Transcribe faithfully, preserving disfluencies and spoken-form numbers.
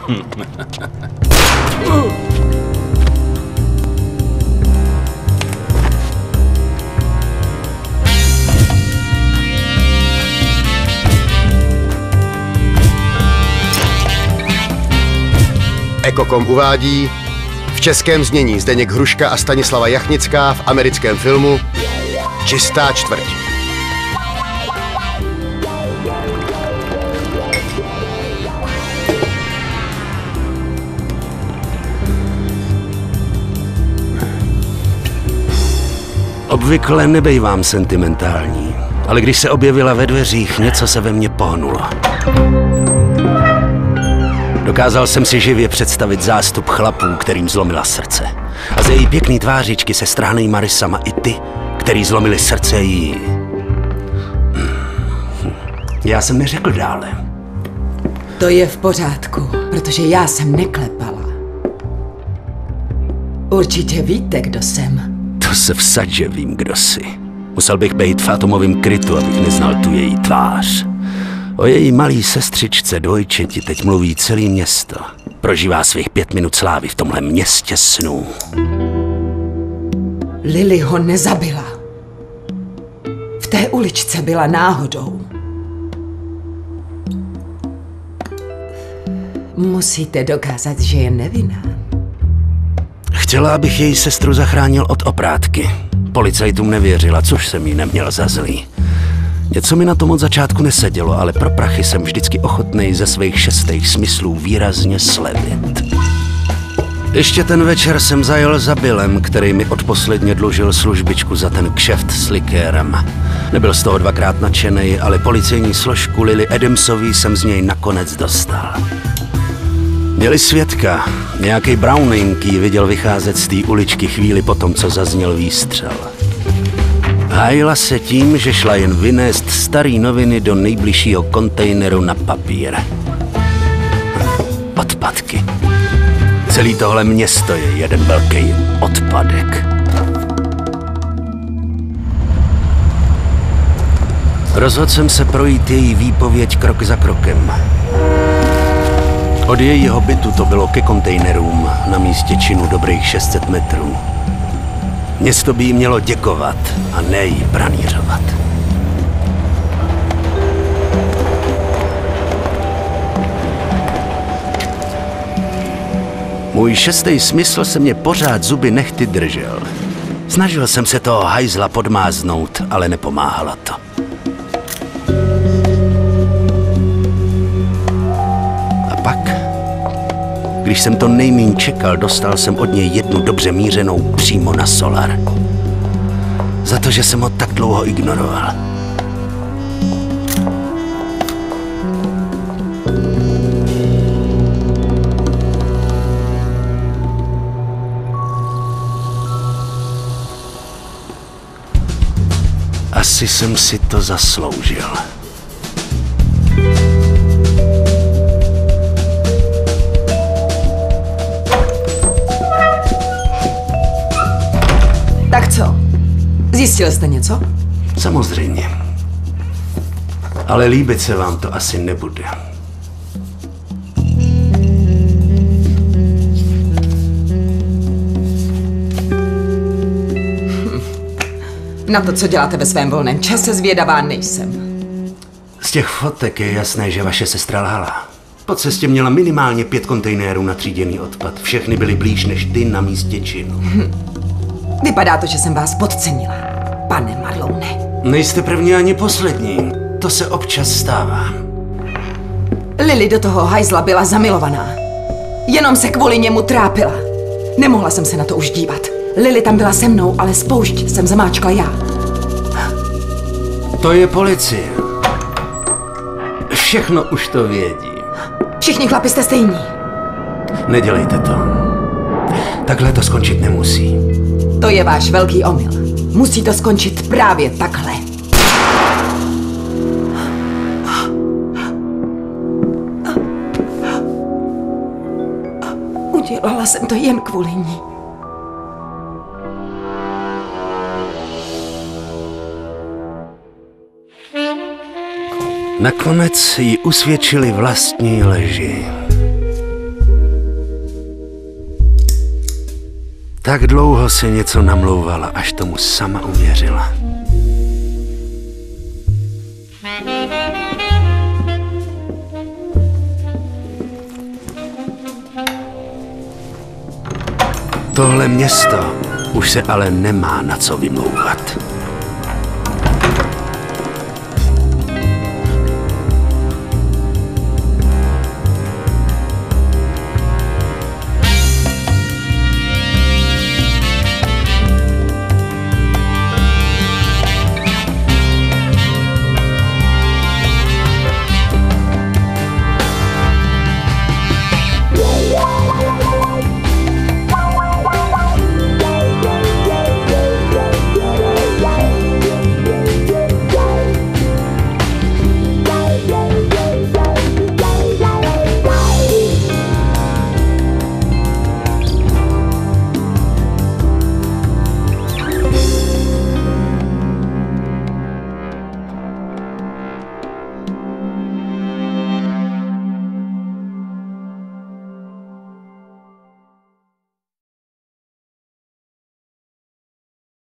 Ekokom uvádí v českém znění Zdeněk Hruška a Stanislava Jachnická v americkém filmu Čistá čtvrť. Obvykle nebejvám sentimentální, ale když se objevila ve dveřích, něco se ve mně pohnulo. Dokázal jsem si živě představit zástup chlapů, kterým zlomila srdce. A ze její pěkný tvářičky se stránejma rysama i ty, který zlomili srdce jí. Já jsem neřekl dále. To je v pořádku, protože já jsem neklepala. Určitě víte, kdo jsem. To se vsaď, že vím, kdo jsi. Musel bych být v atomovém krytu, abych neznal tu její tvář. O její malý sestřičce dvojčeti teď mluví celé město. Prožívá svých pět minut slávy v tomhle městě snů. Lily ho nezabila. V té uličce byla náhodou. Musíte dokázat, že je nevinná. Chtěla, abych její sestru zachránil od oprátky. Policajtům nevěřila, což jsem jí neměl za zlý. Něco mi na tom od začátku nesedělo, ale pro prachy jsem vždycky ochotnej ze svých šestých smyslů výrazně slevit. Ještě ten večer jsem zajel za Billem, který mi odposledně dlužil službičku za ten kšeft s likérem. Nebyl z toho dvakrát nadšenej, ale policejní složku Lily Adamsový jsem z něj nakonec dostal. Měli svědka. Nějaký Browning ji viděl vycházet z té uličky chvíli potom, co zazněl výstřel. Hájila se tím, že šla jen vynést starý noviny do nejbližšího kontejneru na papír. Odpadky. Celý tohle město je jeden velký odpadek. Rozhodl jsem se projít její výpověď krok za krokem. Od jejího bytu to bylo ke kontejnerům na místě činu dobrých šest set metrů. Město by jí mělo děkovat a ne jí pranířovat. Můj šestý smysl se mě pořád zuby nehty držel. Snažil jsem se toho hajzla podmáznout, ale nepomáhalo to. A pak, když jsem to nejmíň čekal, dostal jsem od něj jednu dobře mířenou přímo na solar. Za to, že jsem ho tak dlouho ignoroval. Asi jsem si to zasloužil. Tak co? Zjistil jste něco? Samozřejmě. Ale líbit se vám to asi nebude. Na to, co děláte ve svém volném čase, zvědavá nejsem. Z těch fotek je jasné, že vaše sestra lhala. Po cestě měla minimálně pět kontejnerů na tříděný odpad. Všechny byly blíž než ty na místě činu. Hm. Vypadá to, že jsem vás podcenila, pane Marloune. Nejste první ani poslední. To se občas stává. Lily do toho hajzla byla zamilovaná. Jenom se kvůli němu trápila. Nemohla jsem se na to už dívat. Lily tam byla se mnou, ale spoušť jsem zamáčkla já. To je policie. Všechno už to vědí. Všichni chlapi jste stejní. Nedělejte to. Takhle to skončit nemusí. To je váš velký omyl. Musí to skončit právě takhle. Udělala jsem to jen kvůli ní. Nakonec ji usvědčili vlastní lži. Tak dlouho si něco namlouvala, až tomu sama uvěřila. Tohle město už se ale nemá na co vymlouvat.